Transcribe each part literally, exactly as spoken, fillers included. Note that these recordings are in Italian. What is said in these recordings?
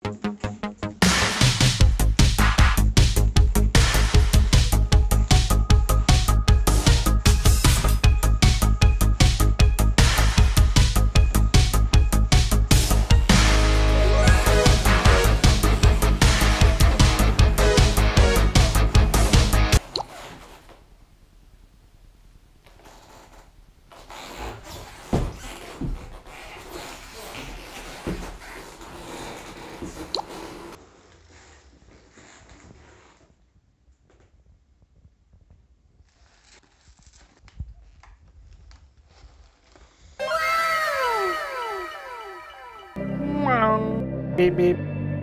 Beep, beep.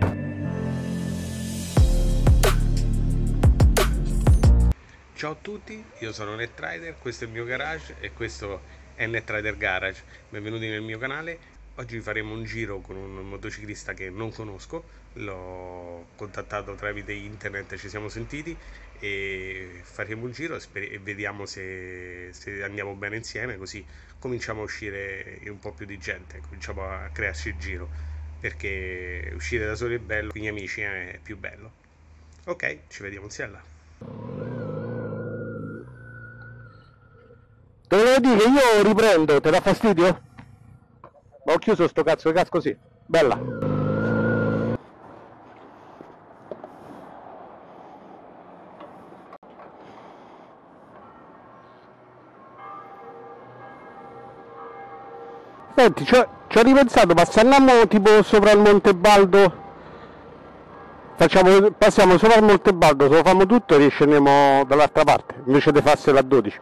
Ciao a tutti, io sono Netrider, questo è il mio garage e questo è Netrider Garage. Benvenuti nel mio canale. Oggi faremo un giro con un motociclista che non conosco, l'ho contattato tramite internet, ci siamo sentiti e faremo un giro e vediamo se, se andiamo bene insieme, così cominciamo a uscire un po' più di gente, cominciamo a crearci il giro, perché uscire da soli è bello, con gli amici è più bello. Ok, ci vediamo insieme. Te volevo dire che io riprendo, te dà fastidio? Ma ho chiuso sto cazzo di casco, sì. Bella. Senti, ci ho, ci ho ripensato, ma se andiamo tipo sopra il Monte Baldo, facciamo, passiamo sopra il Monte Baldo, se lo facciamo tutto e riscendiamo dall'altra parte, invece di farsela a dodici.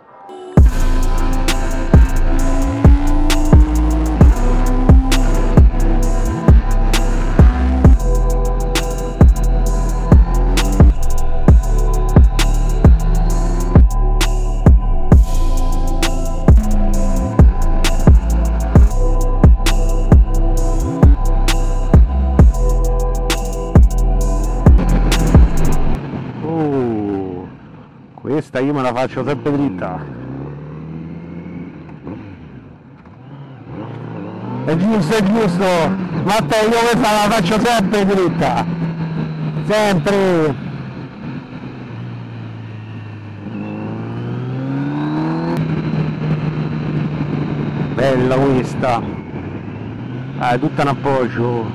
Questa io me la faccio sempre dritta. È giusto, è giusto. Matteo, io questa la faccio sempre dritta. Sempre. Bella questa. Ah, è tutta un appoggio.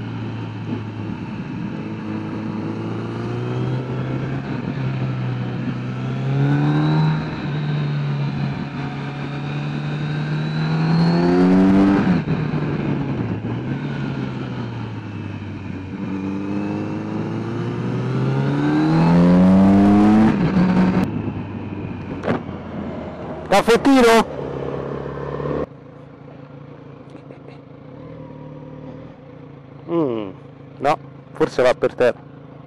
Caffettino? Mm, no, forse va per terra.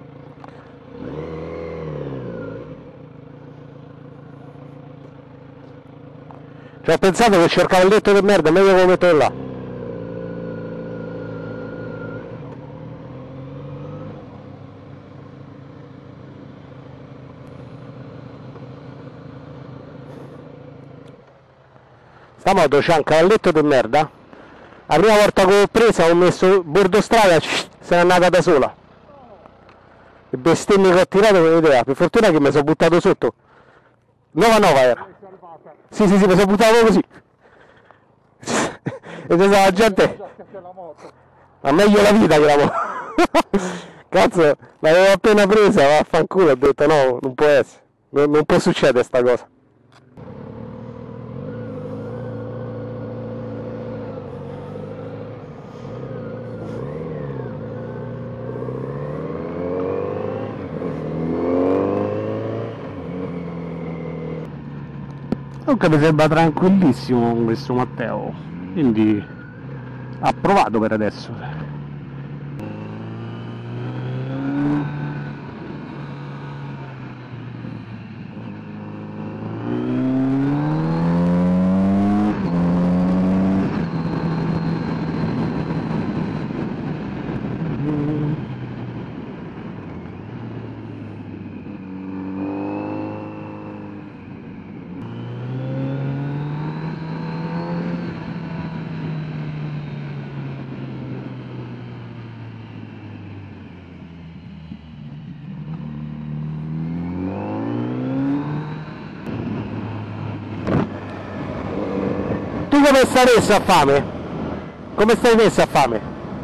Ci ho pensato che cercavo il letto di merda, meglio che lo metto là. Sta moto c'ha un cavalletto di merda. La prima volta che l'ho presa ho messo bordo strada, se n'è andata da sola. Le bestemmie che ho tirato non ho idea, per fortuna che mi sono buttato sotto. nova nova era. Sì sì sì, mi sono buttato così. E se la gente. Ma meglio la vita che la moto. Cazzo, l'avevo appena presa, vaffanculo, ho detto no, non può essere. Non, non può succedere sta cosa. Comunque mi sembra tranquillissimo questo Matteo, quindi ha provato per adesso. come stai messo a fame? Come stai messo a fame?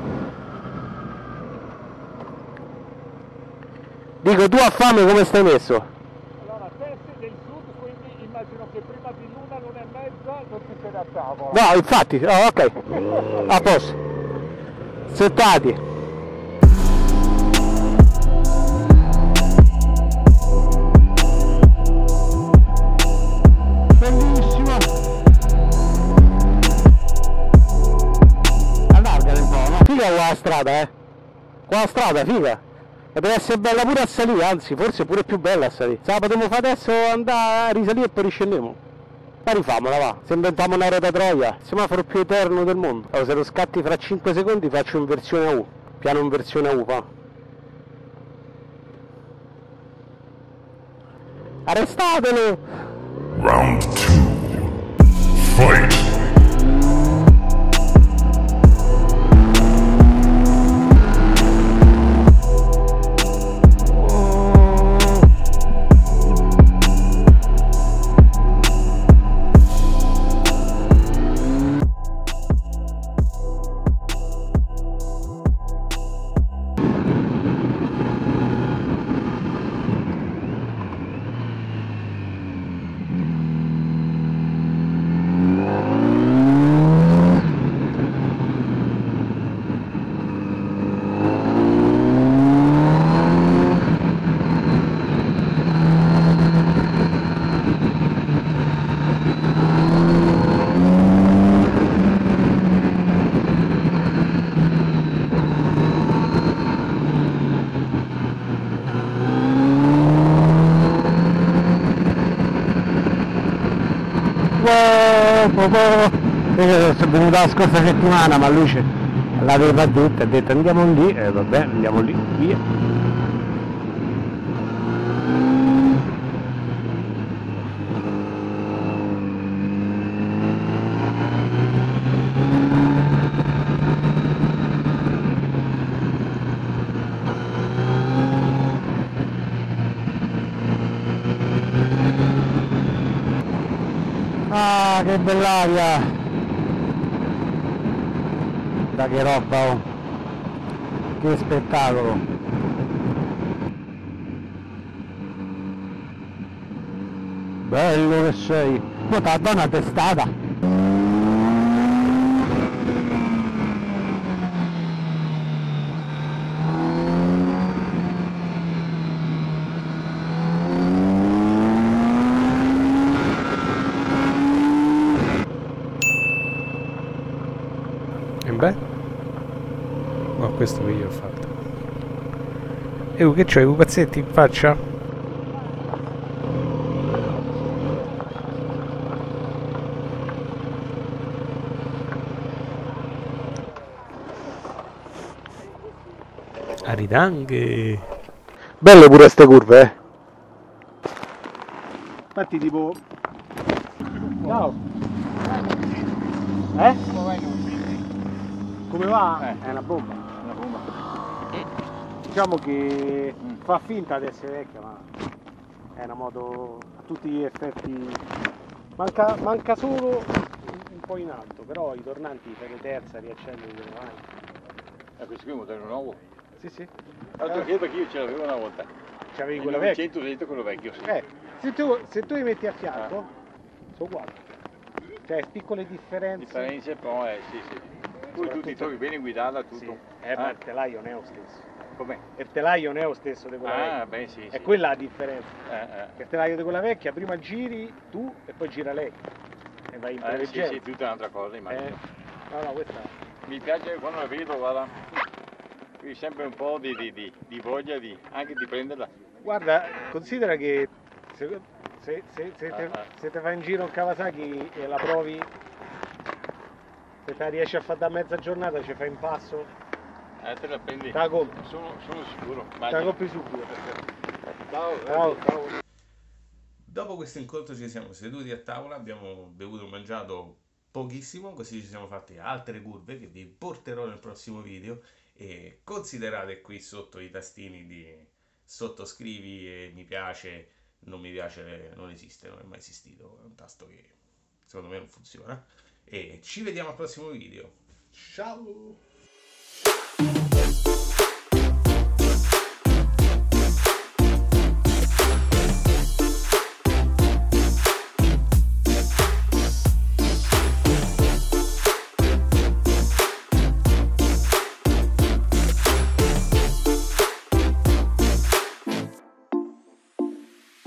Dico, tu a fame come stai messo? Allora, te sei del sud, quindi immagino che prima di l'una, l'una e mezza non ti sei a tavola. No, infatti, oh, ok, a posto. Settati. Bellissimo. Allargare un po', no? Figa qua la strada, eh. Qua la strada, figa. E deve essere bella pure a salire, anzi, forse pure più bella a salire. Se la potremmo fare adesso, andare a risalire e poi riscendiamo. Ma rifamola, va. Se inventiamo una rota troia, il semaforo più eterno del mondo. Allora, se lo scatti fra cinque secondi faccio inversione a U. Piano inversione a U, va. Arrestatelo! Round two. Fight! Eh, sono venuto la scorsa settimana, ma lui l'aveva detto, ha detto andiamo lì, e eh, vabbè, andiamo lì, via. Ah, che bell'aria! Da che roba, oh! Che spettacolo! Bello che sei! Ma t'ha dato una testata! E beh, ma questo che io ho fatto. E che c'hai, i pupazzetti in faccia? Aridanghe. Belle pure ste curve, eh! Infatti tipo... Ciao! Eh? Come va? Eh. È una bomba. Una bomba. Diciamo che fa finta di essere vecchia, ma è una moto a tutti gli effetti. Manca, manca solo un po' in alto, però i tornanti fai le terza, riaccendi e avanti. Eh, questo qui è un modello nuovo. Sì, sì. Altro che perché io ce l'avevo una volta. C'avevi Il quella vecchia. novecento quello vecchio, sì. Eh, se tu, se tu li metti a fianco, sono uguali. Cioè, piccole differenze. Differenze, però, eh, sì, sì. Poi tu ti trovi bene guidata, tutto. Sì. Eh, ma il telaio non è lo stesso. Com'è? Il telaio non è lo stesso di quella vecchia. Ah, beh, sì, È sì. quella la differenza. Eh, eh. Il telaio di quella vecchia, prima giri tu e poi gira lei. E vai in Eh, sì, preleggente. sì, tutta un'altra cosa, immagino. Eh, no, no, questa... Mi piace quando la vedo, guarda, qui sempre un po' di, di, di, di voglia di, anche di prenderla. Guarda, considera che se, se, se, se, te, Ah, ah. se te fai in giro un Kawasaki e la provi, se te la riesci a fare da mezza giornata, ci fai in passo, Eh, te la prendi? te la compri, Sono, sono sicuro. te la immagino. compri subito. Ciao, Ciao, ciao. Dopo questo incontro ci siamo seduti a tavola, abbiamo bevuto e mangiato pochissimo, così ci siamo fatti altre curve che vi porterò nel prossimo video e considerate qui sotto i tastini di sottoscrivi e mi piace, non mi piace, non esiste, non è mai esistito, è un tasto che secondo me non funziona. e ci vediamo al prossimo video. Ciao!